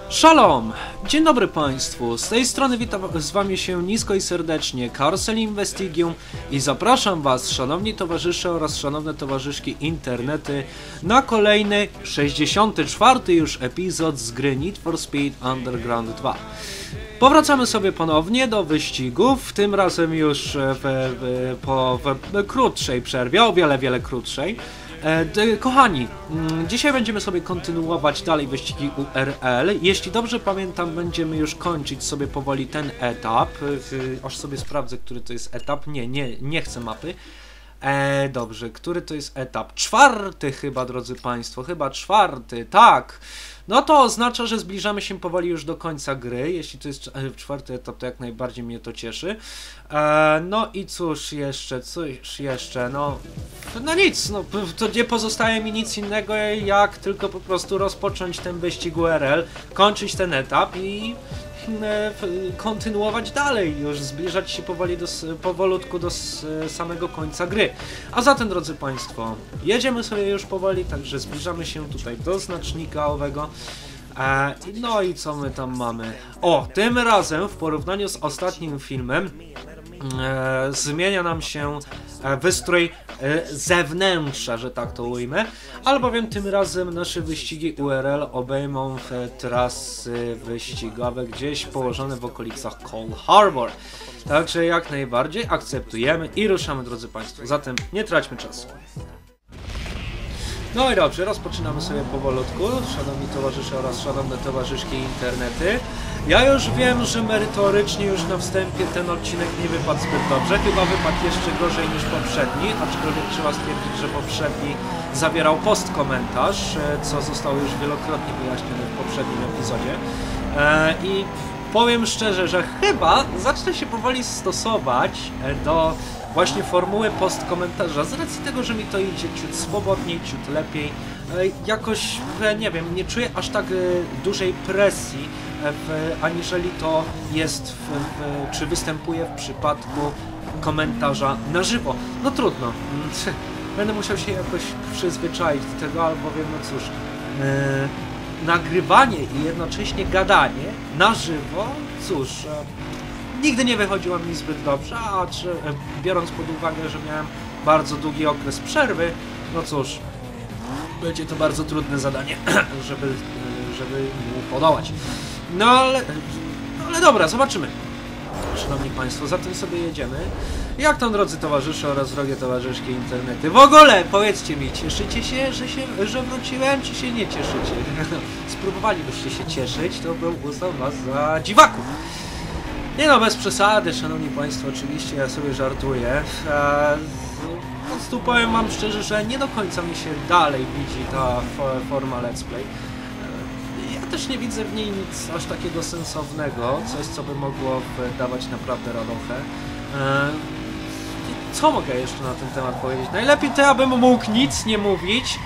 Shalom! Dzień dobry Państwu, z tej strony witam z Wami się nisko i serdecznie Carousel Investigium i zapraszam Was, szanowni towarzysze oraz szanowne towarzyszki internety, na kolejny 64. już epizod z gry Need for Speed Underground 2. Powracamy sobie ponownie do wyścigów, tym razem już po krótszej przerwie, o wiele krótszej. Kochani, dzisiaj będziemy sobie kontynuować dalej wyścigi URL. Jeśli dobrze pamiętam, będziemy już kończyć sobie powoli ten etap. Aż sobie sprawdzę, który to jest etap. Nie chcę mapy. Dobrze, który to jest etap? 4 chyba, drodzy Państwo, chyba 4, tak. No to oznacza, że zbliżamy się powoli już do końca gry. Jeśli to jest 4 etap, to jak najbardziej mnie to cieszy. No i cóż jeszcze, no nic, no to nie pozostaje mi nic innego, jak tylko po prostu rozpocząć ten wyścig URL, kończyć ten etap i kontynuować dalej, już zbliżać się powolutku do samego końca gry. A zatem, drodzy Państwo, jedziemy sobie już powoli, także zbliżamy się tutaj do znacznika owego. No i co my tam mamy? O, tym razem w porównaniu z ostatnim filmem zmienia nam się wystrój zewnętrza, że tak to ujmę, albowiem tym razem nasze wyścigi URL obejmą trasy wyścigowe gdzieś położone w okolicach Cold Harbor. Także jak najbardziej akceptujemy i ruszamy, drodzy Państwo. Zatem nie traćmy czasu. No i dobrze, rozpoczynamy sobie powolutku, szanowni towarzysze oraz szanowne towarzyszki internety. Ja już wiem, że merytorycznie już na wstępie ten odcinek nie wypadł zbyt dobrze, chyba wypadł jeszcze gorzej niż poprzedni, aczkolwiek trzeba stwierdzić, że poprzedni zawierał postkomentarz, co zostało już wielokrotnie wyjaśnione w poprzednim epizodzie. I powiem szczerze, że chyba zacznę się powoli stosować do właśnie formuły postkomentarza, z racji tego, że mi to idzie ciut swobodniej, ciut lepiej. Jakoś, nie wiem, nie czuję aż tak dużej presji, aniżeli to jest, czy występuje w przypadku komentarza na żywo. No trudno, będę musiał się jakoś przyzwyczaić do tego, albowiem, no cóż, nagrywanie i jednocześnie gadanie na żywo, cóż, nigdy nie wychodziło mi zbyt dobrze, a biorąc pod uwagę, że miałem bardzo długi okres przerwy, no cóż, będzie to bardzo trudne zadanie, żeby mu podołać. No ale dobra, zobaczymy. Szanowni Państwo, zatem sobie jedziemy. Jak tam, drodzy towarzysze oraz drogie towarzyszki internety? W ogóle, powiedzcie mi, cieszycie się, że wróciłem, czy się nie cieszycie? Spróbowalibyście się cieszyć, to bym uznał Was za dziwaków. Nie no, bez przesady, szanowni Państwo, oczywiście ja sobie żartuję. Po prostu powiem Wam szczerze, że nie do końca mi się dalej widzi ta forma let's play. Ja też nie widzę w niej nic aż takiego sensownego, coś co by mogło dawać naprawdę radochę. Co mogę jeszcze na ten temat powiedzieć? Najlepiej to ja bym mógł nic nie mówić.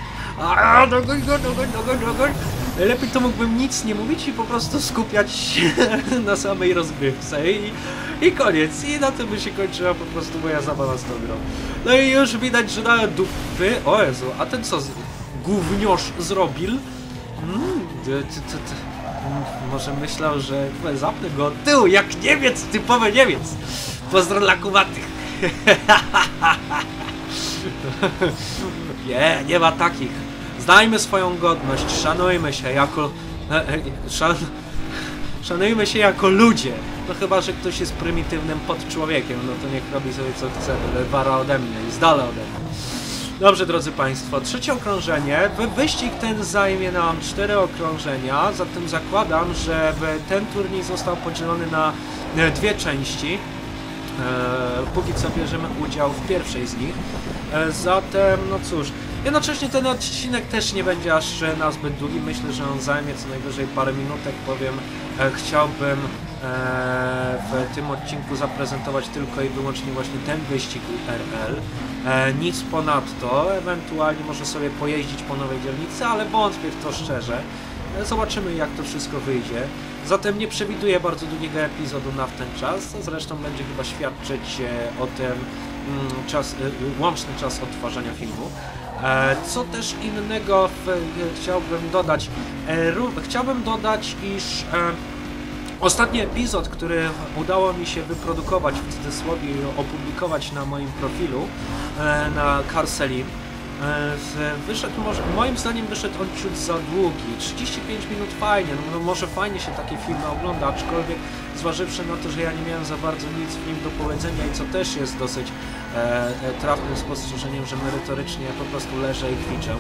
Najlepiej to mógłbym nic nie mówić i po prostu skupiać się na samej rozgrywce i koniec. I na tym by się kończyła po prostu moja zabawa z tą grą. No i już widać, że na dupy... O Jezu, a ten co? Gówniarz zrobił? Może myślał, że zapnę go od tyłu, jak Niemiec, typowy Niemiec. Pozdro dla kumatych. Nie ma takich. Znajmy swoją godność, szanujmy się jako... Szanujmy się jako ludzie. No chyba, że ktoś jest prymitywnym podczłowiekiem, no to niech robi sobie co chce, byle wara ode mnie i z dala ode mnie. Dobrze, drodzy Państwo, trzecie okrążenie. Wyścig ten zajmie nam 4 okrążenia, zatem zakładam, że ten turniej został podzielony na 2 części. Póki co bierzemy udział w pierwszej z nich. Zatem, no cóż, jednocześnie ten odcinek też nie będzie aż nazbyt długi. Myślę, że on zajmie co najwyżej parę minutek, bowiem chciałbym w tym odcinku zaprezentować tylko i wyłącznie właśnie ten wyścig URL. Nic ponadto, ewentualnie może sobie pojeździć po nowej dzielnicy, ale wątpię w to szczerze. Zobaczymy, jak to wszystko wyjdzie. Zatem nie przewiduję bardzo długiego epizodu na ten czas, co zresztą będzie chyba świadczyć o tym łączny czas odtwarzania filmu. Co też innego chciałbym dodać? Chciałbym dodać, iż ostatni epizod, który udało mi się wyprodukować, w cudzysłowie opublikować na moim profilu na Carselim, wyszedł, moim zdaniem wyszedł on ciut za długi. 35 minut fajnie, no może fajnie się takie filmy ogląda, aczkolwiek zważywszy na to, że ja nie miałem za bardzo nic w nim do powiedzenia i co też jest dosyć trafnym spostrzeżeniem, że merytorycznie po prostu leżę i kwiczę.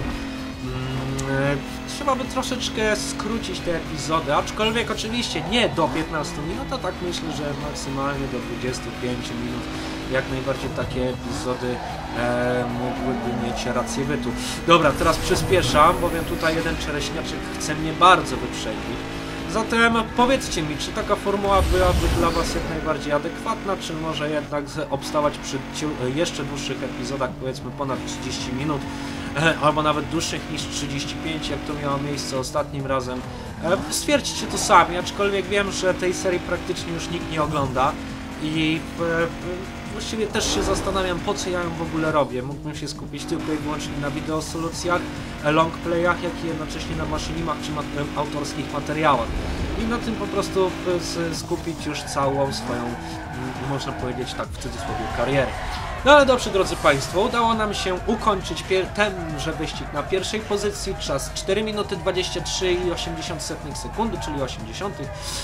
Trzeba by troszeczkę skrócić te epizody, aczkolwiek oczywiście nie do 15 minut, a tak myślę, że maksymalnie do 25 minut. Jak najbardziej takie epizody mogłyby mieć rację bytu. Dobra, teraz przyspieszam, bowiem tutaj jeden czereśniaczek chce mnie bardzo wyprzedzić. Zatem powiedzcie mi, czy taka formuła byłaby dla Was jak najbardziej adekwatna, czy może jednak obstawać przy jeszcze dłuższych epizodach, powiedzmy ponad 30 minut, albo nawet dłuższych niż 35, jak to miało miejsce ostatnim razem. Stwierdźcie to sami, aczkolwiek wiem, że tej serii praktycznie już nikt nie ogląda i właściwie też się zastanawiam, po co ja ją w ogóle robię. Mógłbym się skupić tylko i wyłącznie na wideosolutcjach, longplayach, jak i jednocześnie na maszynimach czy autorskich materiałach. I na tym po prostu skupić już całą swoją, można powiedzieć tak w cudzysłowie, karierę. No ale dobrze, drodzy Państwo, udało nam się ukończyć tenże wyścig na pierwszej pozycji, czas 4 minuty 23,8 sekundy, czyli 80.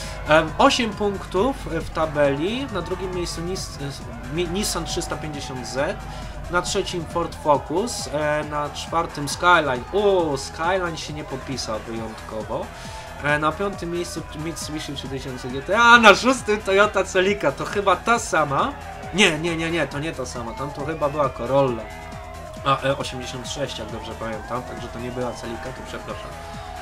8 punktów w tabeli, na drugim miejscu Nissan 350Z, na trzecim Ford Focus, na czwartym Skyline. Skyline się nie popisał wyjątkowo. Na piątym miejscu Mitsubishi 3000 GT, a na szóstym Toyota Celica, to chyba ta sama. Nie, to nie ta sama, tam to chyba była Corolla. 86, jak dobrze pamiętam, także to nie była Celica, to przepraszam.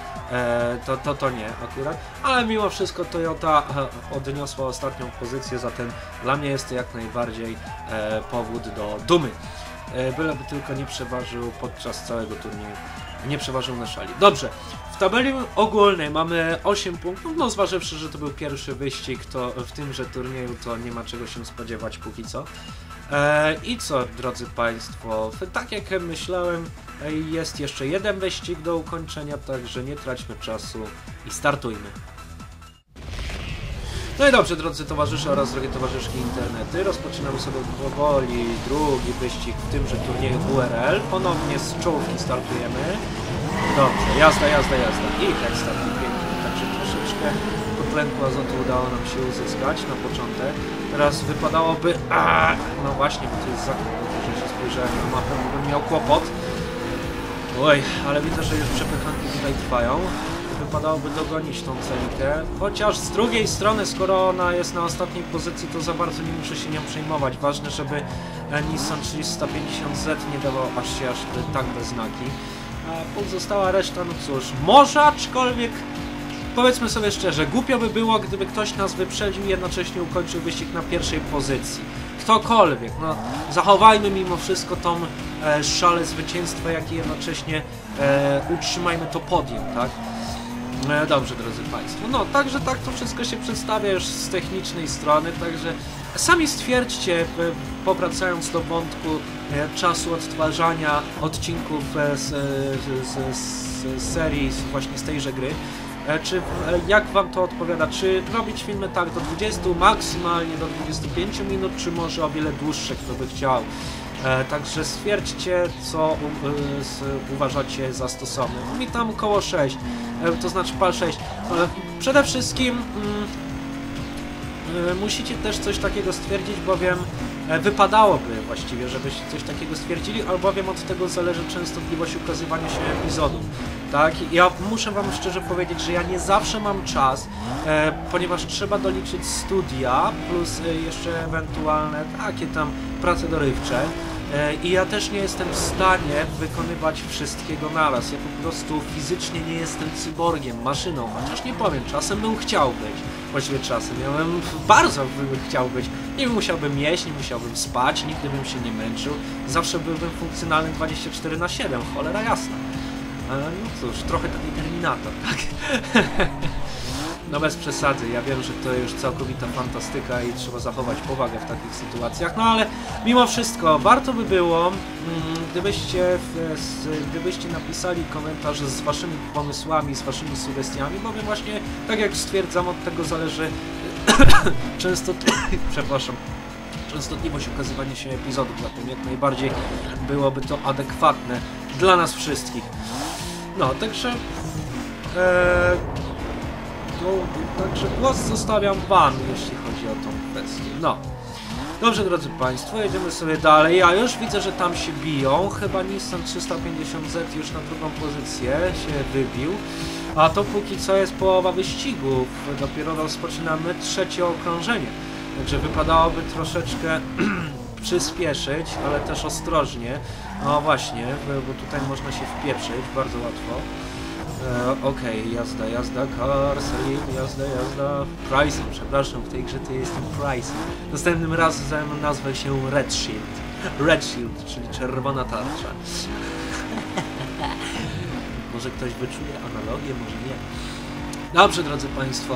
To nie akurat, ale mimo wszystko Toyota odniosła ostatnią pozycję, zatem dla mnie jest to jak najbardziej powód do dumy. Byleby tylko nie przeważył podczas całego turnieju, nie przeważył na szali. Dobrze, w tabeli ogólnej mamy 8 punktów, no zważywszy, że to był pierwszy wyścig, to w tymże turnieju to nie ma czego się spodziewać póki co. I co, drodzy Państwo, tak jak myślałem, jest jeszcze jeden wyścig do ukończenia, także nie traćmy czasu i startujmy. No i dobrze, drodzy towarzysze oraz drogie towarzyszki internety, rozpoczynamy sobie powoli drugi wyścig w tymże turnieju URL. Ponownie z czołówki startujemy. Dobrze, jazda. I tak startuj pięknie, także troszeczkę podtlenku azotu udało nam się uzyskać na początek. Teraz wypadałoby... no właśnie, bo to jest zakręt, że się spojrzałem na mapę, bym miał kłopot. Oj, ale widzę, że już przepychanki tutaj trwają. Wypadałoby dogonić tą Celikę, chociaż z drugiej strony, skoro ona jest na ostatniej pozycji, to za bardzo nie muszę się nią przejmować. Ważne, żeby Nissan 350Z nie dawał się aż tak bez znaki. A pozostała reszta, no cóż, może aczkolwiek, powiedzmy sobie szczerze, głupio by było, gdyby ktoś nas wyprzedził i jednocześnie ukończył wyścig na pierwszej pozycji. Ktokolwiek, no zachowajmy mimo wszystko tą szalę zwycięstwa, jak i jednocześnie utrzymajmy to podium, tak? Dobrze, drodzy Państwo, no także tak to wszystko się przedstawia już z technicznej strony, także sami stwierdźcie, powracając do wątku czasu odtwarzania odcinków z serii właśnie z tejże gry, jak Wam to odpowiada, czy robić filmy tak do 20, maksymalnie do 25 minut, czy może o wiele dłuższe, kto by chciał. Także stwierdźcie, co uważacie za stosowne. Mi tam około 6, to znaczy PAL 6. Przede wszystkim musicie też coś takiego stwierdzić, bowiem wypadałoby właściwie, żebyście coś takiego stwierdzili, albowiem od tego zależy częstotliwość ukazywania się epizodów. Tak, ja muszę Wam szczerze powiedzieć, że ja nie zawsze mam czas, ponieważ trzeba doliczyć studia, plus jeszcze ewentualne takie tam prace dorywcze. I ja też nie jestem w stanie wykonywać wszystkiego naraz. Ja po prostu fizycznie nie jestem cyborgiem, maszyną, chociaż nie powiem, czasem bym chciał być. Właściwie czasem, ja bym bardzo chciał być. Nie musiałbym jeść, nie musiałbym spać, nigdy bym się nie męczył. Zawsze byłbym funkcjonalny 24/7, cholera jasna. No cóż, trochę taki Terminator, tak? No bez przesady, ja wiem, że to już całkowita fantastyka i trzeba zachować powagę w takich sytuacjach, no ale mimo wszystko warto by było gdybyście napisali komentarz z waszymi pomysłami, z waszymi sugestiami, bowiem właśnie, tak jak stwierdzam, od tego zależy częstotliwość ukazywania się epizodów, zatem jak najbardziej byłoby to adekwatne dla nas wszystkich. No, także także głos zostawiam wam, jeśli chodzi o tą kwestię. No. Dobrze, drodzy Państwo, jedziemy sobie dalej. Ja już widzę, że tam się biją. Chyba Nissan 350Z już na drugą pozycję się wybił. A to póki co jest połowa wyścigu. Dopiero rozpoczynamy trzecie okrążenie. Także wypadałoby troszeczkę przyspieszyć, ale też ostrożnie. No właśnie, bo tutaj można się wpieprzyć bardzo łatwo. Okej, jazda, Carselim, jazda. Pricing, przepraszam, w tej grze to jestem Pricing. Następnym razem nazwę się Red Shield, czyli czerwona tarcza. Może ktoś wyczuje analogię, może nie. Dobrze, drodzy Państwo.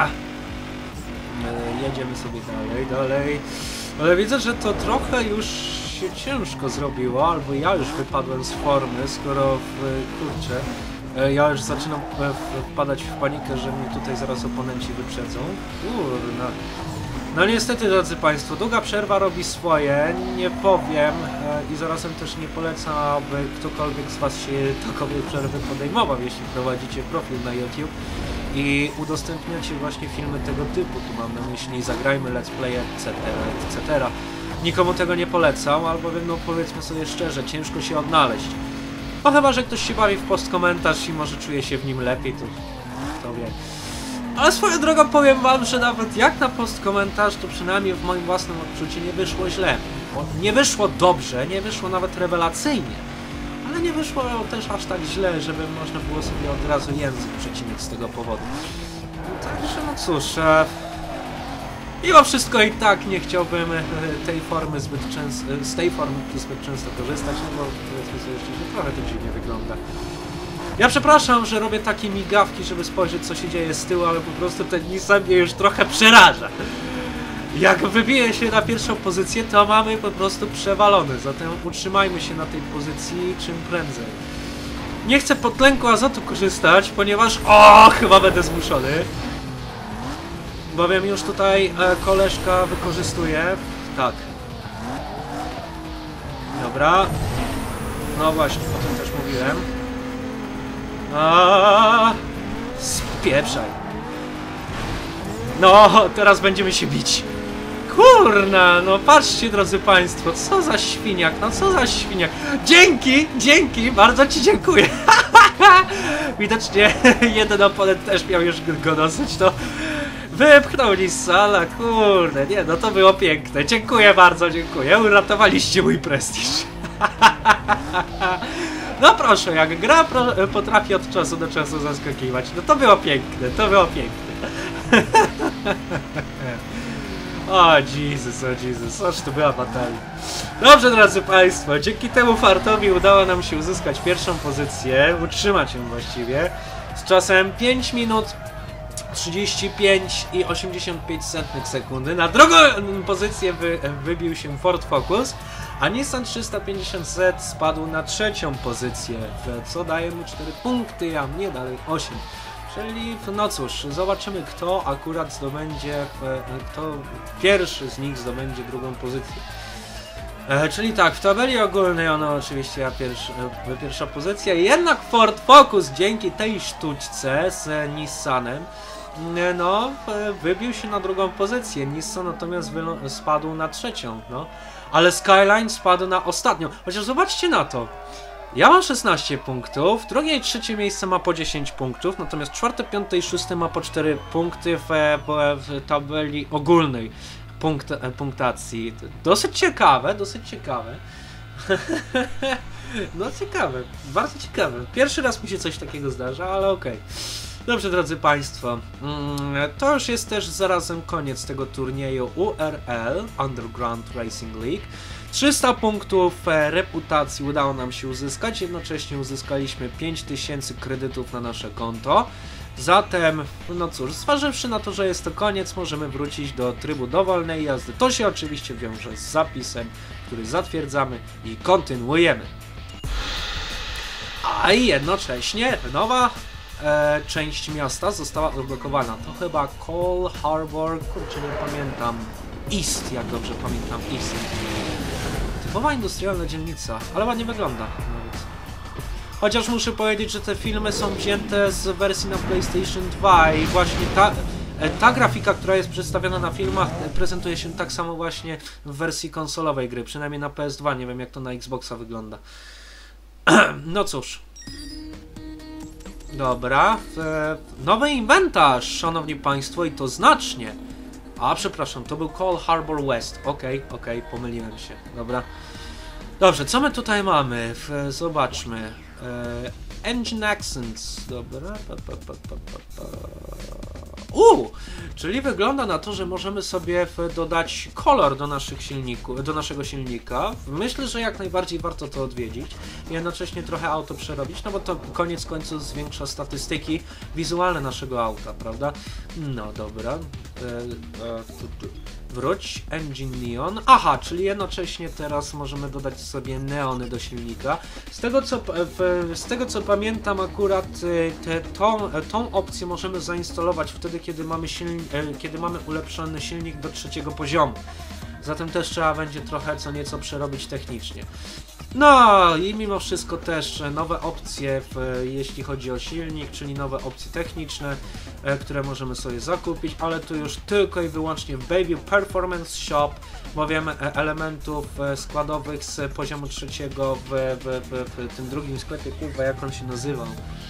Jedziemy sobie dalej. Ale widzę, że to trochę już się ciężko zrobiło, albo ja już wypadłem z formy, skoro kurczę. Ja już zaczynam wpadać w panikę, że mnie tutaj zaraz oponenci wyprzedzą. Kurna. No niestety, drodzy Państwo, długa przerwa robi swoje, nie powiem i zarazem też nie polecam, aby ktokolwiek z Was się takowej przerwy podejmował, jeśli prowadzicie profil na YouTube i udostępniacie właśnie filmy tego typu. Tu mam na myśli zagrajmy, let's play, etc. Nikomu tego nie polecam, albowiem, no powiedzmy sobie szczerze, ciężko się odnaleźć. No chyba, że ktoś się bawi w postkomentarz i może czuje się w nim lepiej, to kto wie. Ale swoją drogą powiem wam, że nawet jak na postkomentarz, to przynajmniej w moim własnym odczuciu nie wyszło źle. Nie wyszło dobrze, nie wyszło nawet rewelacyjnie, ale nie wyszło też aż tak źle, żeby można było sobie od razu język przecinać z tego powodu. Także no cóż, mimo wszystko i tak nie chciałbym z tej formy zbyt często korzystać, no bo powiedzmy sobie szczerze, trochę to dziwnie wygląda. Ja przepraszam, że robię takie migawki, żeby spojrzeć, co się dzieje z tyłu, ale po prostu ten Nissan mnie już trochę przeraża. Jak wybije się na pierwszą pozycję, to mamy po prostu przewalone, zatem utrzymajmy się na tej pozycji czym prędzej. Nie chcę pod tlenku azotu korzystać, ponieważ chyba będę zmuszony. Bowiem już tutaj koleżka wykorzystuje. Tak. Dobra. No właśnie, o tym też mówiłem. Spieprzaj. No, teraz będziemy się bić. Kurna, no patrzcie, drodzy Państwo, co za świniak, Dzięki, bardzo Ci dziękuję. Widocznie jeden oponent też miał już go dosyć, to wypchnął Nissana, kurde, nie, no to było piękne. Dziękuję bardzo, uratowaliście mój prestiż. No proszę, jak gra potrafi od czasu do czasu zaskakiwać, no to było piękne, O Jezus, aż to była batalia. Dobrze, drodzy Państwo, dzięki temu fartowi udało nam się uzyskać pierwszą pozycję, utrzymać ją właściwie, z czasem 5 minut 35 i 85 sekundy. Na drugą pozycję wybił się Ford Focus, a Nissan 350Z spadł na trzecią pozycję, co daje mu 4 punkty, a mnie dalej 8. Czyli, no cóż, zobaczymy kto akurat zdobędzie, kto pierwszy z nich zdobędzie drugą pozycję. Czyli tak, w tabeli ogólnej ono oczywiście pierwsza pozycja, jednak Ford Focus dzięki tej sztuczce z Nissanem no, wybił się na drugą pozycję. Nissan natomiast spadł na trzecią, no. Ale Skyline spadł na ostatnią. Chociaż zobaczcie na to. Ja mam 16 punktów, drugie i trzecie miejsce ma po 10 punktów, natomiast czwarte, piąte i szóste ma po 4 punkty w tabeli ogólnej punktacji. Dosyć ciekawe. No ciekawe, bardzo ciekawe. Pierwszy raz mi się coś takiego zdarza, ale okej. Dobrze, drodzy Państwo, to już jest też zarazem koniec tego turnieju URL, Underground Racing League. 300 punktów reputacji udało nam się uzyskać, jednocześnie uzyskaliśmy 5000 kredytów na nasze konto. Zatem, no cóż, zważywszy na to, że jest to koniec, możemy wrócić do trybu dowolnej jazdy. To się oczywiście wiąże z zapisem który zatwierdzamy i kontynuujemy. A jednocześnie nowa część miasta została odblokowana. To chyba Coal Harbor, kurczę, nie pamiętam. East, jak dobrze pamiętam, East. Typowa industrialna dzielnica, ale ładnie wygląda nawet. Chociaż muszę powiedzieć, że te filmy są wzięte z wersji na PlayStation 2 i właśnie ta grafika, która jest przedstawiona na filmach, prezentuje się tak samo właśnie w wersji konsolowej gry, przynajmniej na PS2, nie wiem jak to na Xboxa wygląda. No cóż. Dobra, nowy inwentarz, szanowni państwo, i to znacznie. A, przepraszam, to był Coal Harbor West. Okej, pomyliłem się, dobra. Dobrze, co my tutaj mamy? Zobaczmy. Engine Accents, dobra. Czyli wygląda na to, że możemy sobie dodać kolor do naszego silnika. Myślę, że jak najbardziej warto to odwiedzić. Jednocześnie trochę auto przerobić, no bo to koniec końców zwiększa statystyki wizualne naszego auta, prawda? No dobra. Wróć, Engine Neon. Aha, czyli jednocześnie teraz możemy dodać sobie neony do silnika. Z tego co pamiętam, akurat tą opcję możemy zainstalować wtedy, kiedy mamy ulepszony silnik do 3. poziomu. Zatem też trzeba będzie trochę co nieco przerobić technicznie. No i mimo wszystko też nowe opcje, jeśli chodzi o silnik, czyli nowe opcje techniczne, które możemy sobie zakupić, ale tu już tylko i wyłącznie w Bayview Performance Shop, bowiem elementów składowych z poziomu 3 w tym drugim sklepie, kurwa, jak on się nazywał?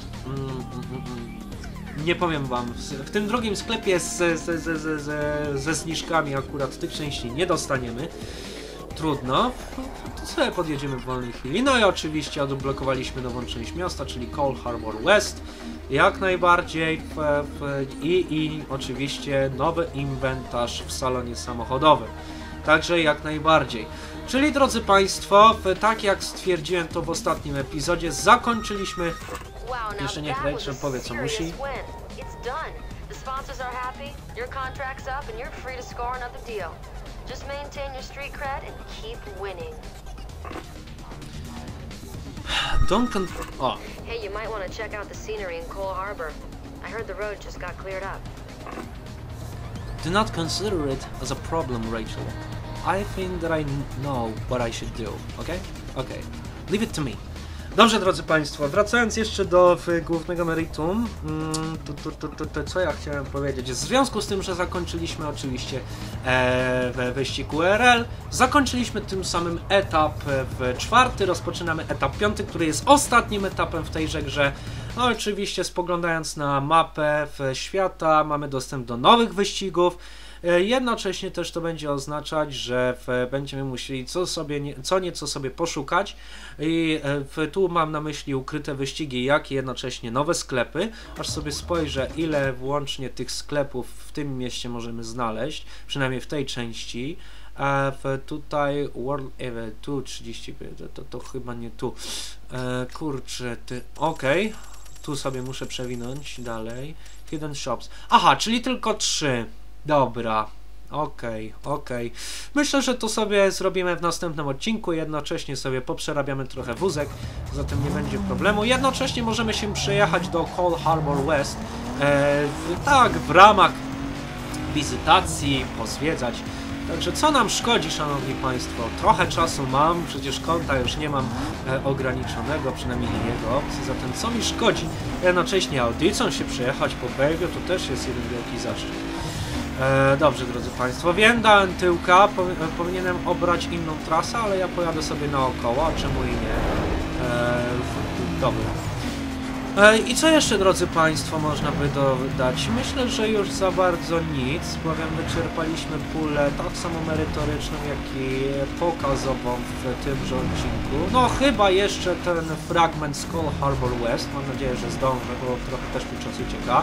Nie powiem wam, w tym drugim sklepie ze zniżkami akurat tych części nie dostaniemy. Trudno, to sobie podjedziemy w wolnej chwili. No i oczywiście odblokowaliśmy nową część miasta, czyli Coal Harbor West. Jak najbardziej i oczywiście nowy inwentarz w salonie samochodowym. Także jak najbardziej. Czyli drodzy państwo, tak jak stwierdziłem to w ostatnim epizodzie, zakończyliśmy. Jeszcze niech Rachel powie co musi. Just maintain your street cred and keep winning. Oh. Hey, you might want to check out the scenery in Coal Harbor. I heard the road just got cleared up. Do not consider it as a problem, Rachel. I think that I know what I should do. Okay? Okay. Leave it to me. Dobrze, drodzy państwo, wracając jeszcze do głównego meritum, co ja chciałem powiedzieć? W związku z tym, że zakończyliśmy oczywiście wyścig URL, zakończyliśmy tym samym etap 4, rozpoczynamy etap 5, który jest ostatnim etapem w tejże grze. No oczywiście spoglądając na mapę świata, mamy dostęp do nowych wyścigów. Jednocześnie też to będzie oznaczać, że będziemy musieli co nieco sobie poszukać i tu mam na myśli ukryte wyścigi, jak i jednocześnie nowe sklepy. Aż sobie spojrzę, ile włącznie tych sklepów w tym mieście możemy znaleźć, przynajmniej w tej części. Tutaj World Event, tu 30, to chyba nie tu. Kurczę, okej. Tu sobie muszę przewinąć dalej. Hidden Shops. Aha, czyli tylko 3. Dobra, okej. Myślę, że to sobie zrobimy w następnym odcinku, jednocześnie sobie poprzerabiamy trochę wózek, zatem nie będzie problemu. Jednocześnie możemy się przejechać do Coal Harbor West, tak, w ramach wizytacji, pozwiedzać. Także co nam szkodzi, szanowni państwo? Trochę czasu mam, przecież konta już nie mam ograniczonego, przynajmniej nie jego opcji, zatem co mi szkodzi jednocześnie audycją się przejechać po Bayview, to też jest jeden wielki zaszczyt. Dobrze, drodzy państwo, wiem, dałem tyłka, powinienem obrać inną trasę, ale ja pojadę sobie naokoło, a czemu i nie. Dobra. I co jeszcze, drodzy państwo, można by dodać? Myślę, że już za bardzo nic, bowiem wyczerpaliśmy pulę tak samo merytoryczną, jak i pokazową w tymże odcinku. No chyba jeszcze ten fragment z Coal Harbor West, mam nadzieję, że zdążę, bo trochę też mi czas ucieka.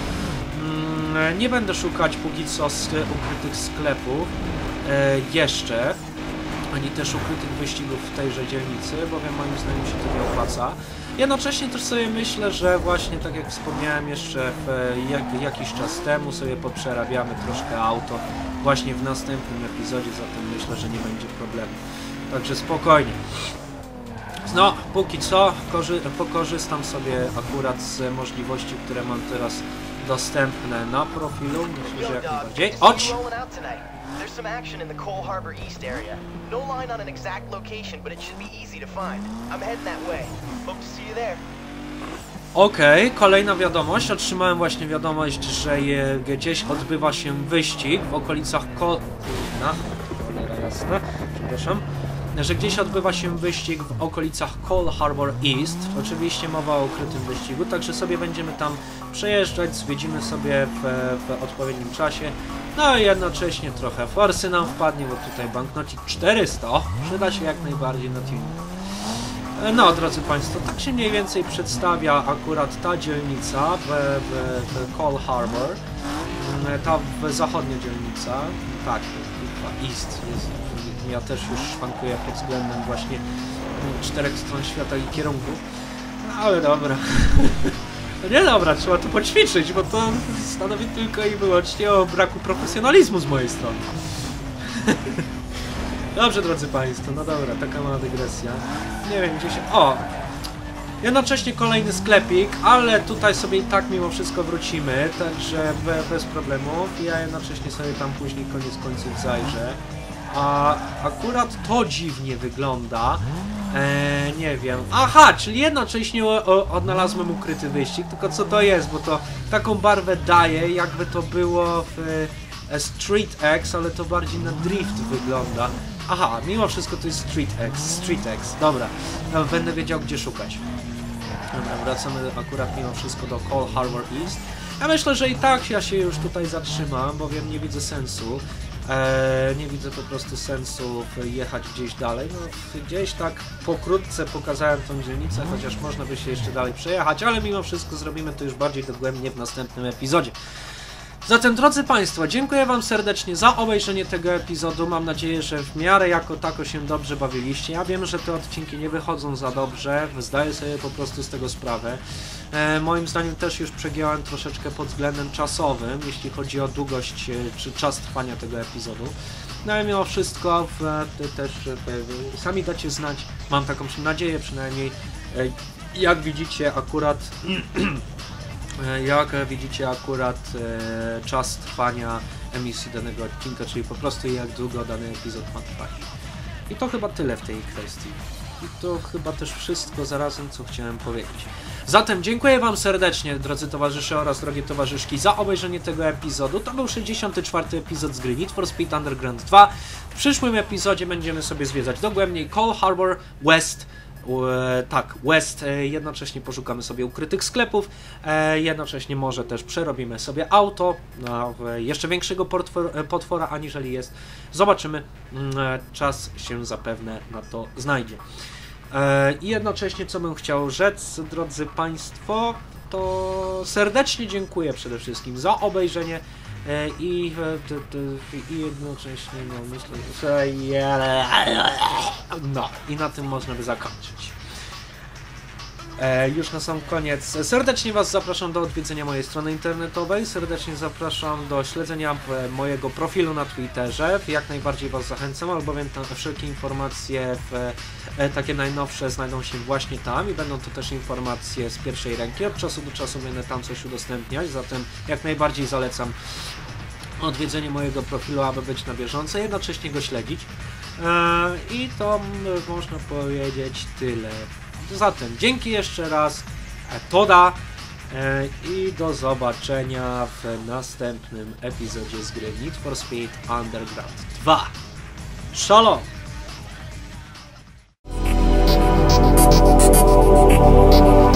Nie będę szukać póki co z ukrytych sklepów jeszcze, ani też ukrytych wyścigów w tejże dzielnicy, bowiem moim zdaniem się to nie opłaca. Jednocześnie też sobie myślę, że właśnie tak jak wspomniałem jeszcze jakiś czas temu, sobie poprzerabiamy troszkę auto właśnie w następnym epizodzie, zatem myślę, że nie będzie problemu. Także spokojnie. No, póki co pokorzystam sobie akurat z możliwości, które mam teraz dostępne na profilu. Myślę, że jak najbardziej. Chodź! There's some action in the Cole Harbor East area. No line on an exact location, but it should be easy to find. I'm heading that way. Hope to see you there. Okej, kolejna wiadomość. Otrzymałem właśnie wiadomość, że gdzieś odbywa się wyścig w okolicach cholera jasna, przepraszam. Że gdzieś odbywa się wyścig w okolicach Cole Harbor East. Oczywiście mowa o ukrytym wyścigu, także sobie będziemy tam przejeżdżać, zwiedzimy sobie w odpowiednim czasie. No i jednocześnie trochę forsy nam wpadnie, bo tutaj banknocik 400 przyda się jak najbardziej na tuning. No, drodzy Państwo, tak się mniej więcej przedstawia akurat ta dzielnica w Cole Harbor. Ta zachodnia dzielnica. Tak, chyba East jest. Ja też już szwankuję pod względem właśnie 4 stron świata i kierunków. No, ale dobra. Nie dobra, trzeba tu poćwiczyć, bo to stanowi tylko i wyłącznie o braku profesjonalizmu z mojej strony. Dobrze, drodzy Państwo, no dobra, taka mała dygresja. Nie wiem, gdzie się... O! Jednocześnie kolejny sklepik, ale tutaj sobie i tak mimo wszystko wrócimy, także bez problemów. Ja jednocześnie sobie tam później koniec końców zajrzę. A akurat to dziwnie wygląda. Nie wiem. Aha, czyli jednocześnie odnalazłem ukryty wyścig, tylko co to jest, bo to taką barwę daje, jakby to było w Street X, ale to bardziej na drift wygląda. Aha, mimo wszystko to jest Street X, dobra. No, będę wiedział, gdzie szukać. Dobra, wracamy akurat mimo wszystko do Cole Harbor East. Ja myślę, że i tak ja się już tutaj zatrzymam, bowiem nie widzę sensu. Nie widzę po prostu sensu jechać gdzieś dalej. No, gdzieś tak pokrótce pokazałem tą dzielnicę, chociaż można by się jeszcze dalej przejechać, ale mimo wszystko zrobimy to już bardziej dogłębnie w następnym epizodzie. Zatem, drodzy Państwo, dziękuję Wam serdecznie za obejrzenie tego epizodu. Mam nadzieję, że w miarę jako tako się dobrze bawiliście. Ja wiem, że te odcinki nie wychodzą za dobrze, zdaję sobie po prostu z tego sprawę. Moim zdaniem też już przegiąłem troszeczkę pod względem czasowym, jeśli chodzi o długość czy czas trwania tego epizodu. No ale mimo wszystko też sami dacie znać, mam taką nadzieję przynajmniej, jak widzicie akurat czas trwania emisji danego odcinka, czyli po prostu jak długo dany epizod ma trwać. I to chyba tyle w tej kwestii. I to chyba też wszystko zarazem, co chciałem powiedzieć. Zatem dziękuję Wam serdecznie, drodzy towarzysze oraz drogie towarzyszki, za obejrzenie tego epizodu. To był 64. epizod z gry Need for Speed Underground 2. W przyszłym epizodzie będziemy sobie zwiedzać dogłębniej Cole Harbor West. West, jednocześnie poszukamy sobie ukrytych sklepów, jednocześnie może też przerobimy sobie auto na jeszcze większego potwora aniżeli jest. Zobaczymy, czas się zapewne na to znajdzie. I jednocześnie co bym chciał rzec, drodzy Państwo, to serdecznie dziękuję przede wszystkim za obejrzenie i jednocześnie myślę, że i na tym można by zakończyć. Już na sam koniec serdecznie Was zapraszam do odwiedzenia mojej strony internetowej, serdecznie zapraszam do śledzenia mojego profilu na Twitterze, jak najbardziej Was zachęcam, albowiem tam wszelkie informacje takie najnowsze znajdą się właśnie tam i będą to też informacje z pierwszej ręki, od czasu do czasu będę tam coś udostępniać, zatem jak najbardziej zalecam odwiedzenie mojego profilu, aby być na bieżąco, jednocześnie go śledzić. I to można powiedzieć tyle. Zatem dzięki jeszcze raz, toda i do zobaczenia w następnym epizodzie z gry Need for Speed Underground 2. Shalom!